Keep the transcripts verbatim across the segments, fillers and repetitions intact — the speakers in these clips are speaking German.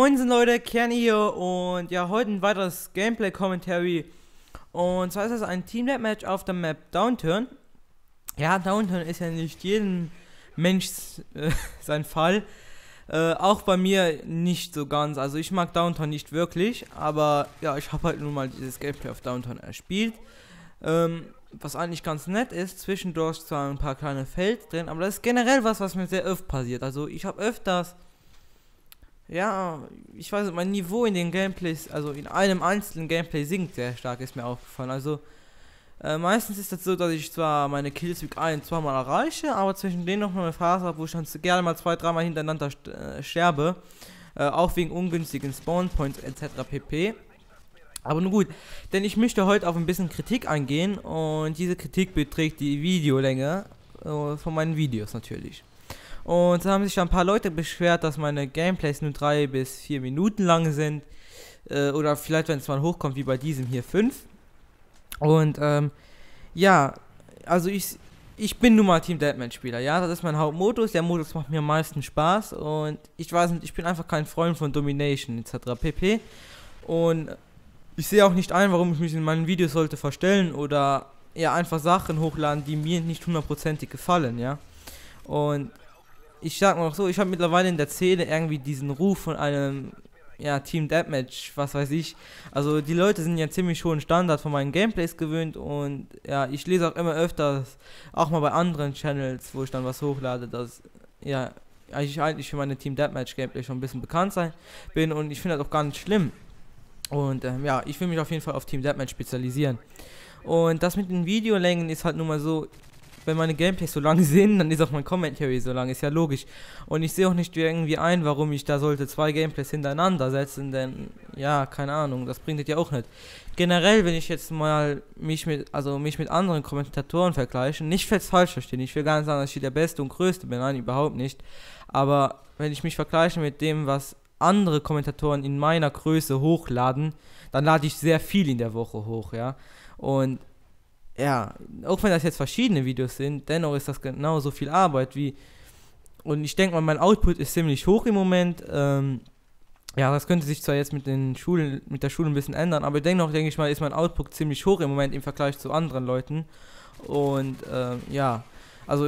Moinsen Leute, Kern hier und ja, heute ein weiteres Gameplay-Commentary. Und zwar ist das ein Team Deathmatch auf der Map Downturn. Ja, Downturn ist ja nicht jedem Mensch äh, sein Fall. Äh, auch bei mir nicht so ganz. Also ich mag Downturn nicht wirklich, aber ja, ich habe halt nun mal dieses Gameplay auf Downturn erspielt. Ähm, was eigentlich ganz nett ist, zwischendurch zwar ein paar kleine Feld drin, aber das ist generell was, was mir sehr oft passiert. Also ich habe öfters... Ja, ich weiß nicht, mein Niveau in den Gameplays, also in einem einzelnen Gameplay sinkt sehr stark, ist mir aufgefallen. Also, äh, meistens ist das so, dass ich zwar meine Killstreak ein-, zweimal erreiche, aber zwischen denen noch mal eine Phase habe, wo ich dann gerne mal zwei-, dreimal hintereinander st äh, sterbe. Äh, auch wegen ungünstigen Spawnpoints et cetera pp. Aber nun gut, denn ich möchte heute auf ein bisschen Kritik eingehen und diese Kritik beträgt die Videolänge äh, von meinen Videos natürlich. Und da haben sich ein paar Leute beschwert, dass meine Gameplays nur drei bis vier Minuten lang sind. Äh, oder vielleicht, wenn es mal hochkommt, wie bei diesem hier fünf. Und ähm, ja, also ich, ich bin nun mal Team Deathmatch Spieler, ja, das ist mein Hauptmodus. Der Modus macht mir am meisten Spaß und ich weiß nicht, ich bin einfach kein Freund von Domination et cetera pp. Und ich sehe auch nicht ein, warum ich mich in meinen Videos sollte verstellen oder ja, einfach Sachen hochladen, die mir nicht hundertprozentig gefallen, ja. Und ich sag mal auch so, ich habe mittlerweile in der Szene irgendwie diesen Ruf von einem, ja, Team Deathmatch, was weiß ich. Also die Leute sind ja ziemlich hohen Standard von meinen Gameplays gewöhnt und ja, ich lese auch immer öfters, auch mal bei anderen Channels, wo ich dann was hochlade, dass, ja, ich eigentlich für meine Team Deathmatch Gameplay schon ein bisschen bekannt sein bin und ich finde das auch gar nicht schlimm. Und ähm, ja, ich will mich auf jeden Fall auf Team Deathmatch spezialisieren. Und das mit den Videolängen ist halt nun mal so, wenn meine Gameplays so lang sind, dann ist auch mein Commentary so lang, ist ja logisch. Und ich sehe auch nicht irgendwie ein, warum ich da sollte zwei Gameplays hintereinander setzen, denn, ja, keine Ahnung, das bringt es ja auch nicht. Generell, wenn ich jetzt mal mich mit, also mich mit anderen Kommentatoren vergleiche, nicht falsch verstehen, ich will gar nicht sagen, dass ich der Beste und Größte bin, nein, überhaupt nicht. Aber wenn ich mich vergleiche mit dem, was andere Kommentatoren in meiner Größe hochladen, dann lade ich sehr viel in der Woche hoch, ja. Und ja, auch wenn das jetzt verschiedene Videos sind, dennoch ist das genauso viel Arbeit wie, und ich denke mal, mein Output ist ziemlich hoch im Moment, ähm, ja, das könnte sich zwar jetzt mit den Schulen, mit der Schule ein bisschen ändern, aber dennoch, denke ich mal, ist mein Output ziemlich hoch im Moment im Vergleich zu anderen Leuten und, ähm, ja, also,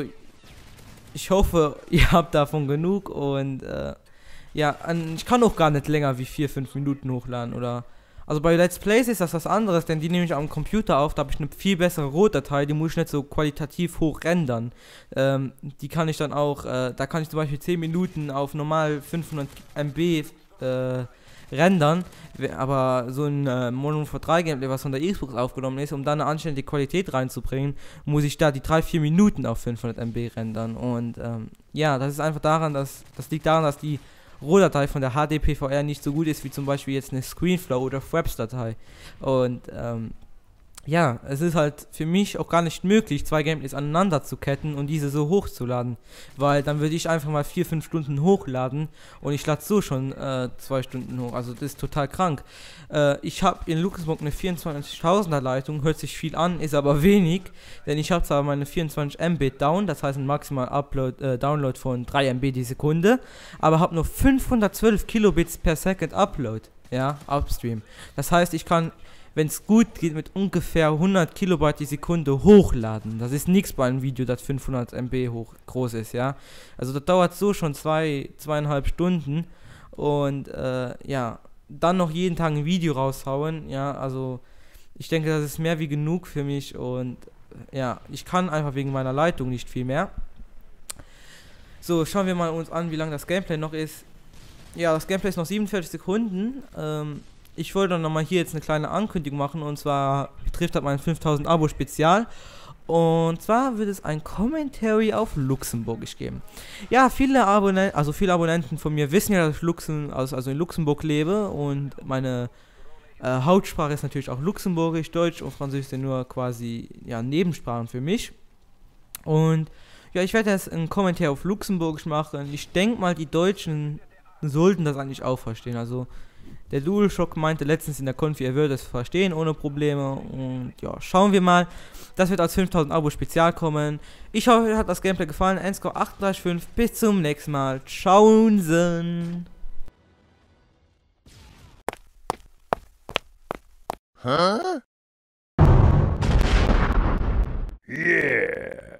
ich hoffe, ihr habt davon genug und, äh, ja, ich kann auch gar nicht länger wie vier, fünf Minuten hochladen oder... Also bei Let's Plays ist das was anderes, denn die nehme ich am Computer auf, da habe ich eine viel bessere Rohdatei, die muss ich nicht so qualitativ hoch rendern. Ähm, die kann ich dann auch, äh, da kann ich zum Beispiel zehn Minuten auf normal fünfhundert Megabyte äh, rendern, aber so ein äh, Mono vier drei Gameplay, was von der Xbox aufgenommen ist, um da eine anständige Qualität reinzubringen, muss ich da die drei, vier Minuten auf fünfhundert Megabyte rendern. Und ähm, ja, das ist einfach daran, dass, das liegt daran, dass die Rohdatei von der H D P V R nicht so gut ist wie zum Beispiel jetzt eine Screenflow oder Fraps-Datei. Und ähm, ja, es ist halt für mich auch gar nicht möglich, zwei Gameplays aneinander zu ketten und diese so hochzuladen. Weil dann würde ich einfach mal vier, fünf Stunden hochladen und ich lade so schon äh, zwei Stunden hoch. Also das ist total krank. Äh, ich habe in Luxemburg eine vierundzwanzigtausender Leitung, hört sich viel an, ist aber wenig. Denn ich habe zwar meine vierundzwanzig Mbit down, das heißt ein maximal Upload, äh, Download von drei Mbit die Sekunde, aber habe nur fünfhundertzwölf Kilobits per Second Upload, ja, upstream. Das heißt, ich kann, wenn es gut geht, mit ungefähr hundert Kilobyte die Sekunde hochladen. Das ist nichts bei einem Video, das fünfhundert Megabyte hoch groß ist, ja. Also das dauert so schon zwei, zweieinhalb Stunden und äh, ja, dann noch jeden Tag ein Video raushauen, ja, also ich denke, das ist mehr wie genug für mich und ja, ich kann einfach wegen meiner Leitung nicht viel mehr. So, schauen wir mal uns an, wie lange das Gameplay noch ist. Ja, das Gameplay ist noch siebenundvierzig Sekunden, ähm, ich wollte dann nochmal hier jetzt eine kleine Ankündigung machen und zwar betrifft das mein fünftausend Abo Spezial und zwar wird es ein Commentary auf Luxemburgisch geben. Ja, viele Abonnenten, also viele Abonnenten von mir wissen ja, dass ich Luxem, also, also in Luxemburg lebe und meine äh, Hauptsprache ist natürlich auch Luxemburgisch, Deutsch und Französisch sind nur quasi, ja, Nebensprachen für mich. Und ja, ich werde jetzt einen Kommentar auf Luxemburgisch machen. Ich denke mal, die Deutschen sollten das eigentlich auch verstehen, also der DualShock meinte letztens in der Konfi, er würde es verstehen ohne Probleme. Und ja, schauen wir mal. Das wird als fünftausend Abo Spezial kommen. Ich hoffe, euch hat das Gameplay gefallen. N-Score acht drei fünf. Bis zum nächsten Mal. Ciao. Huh? Yeah.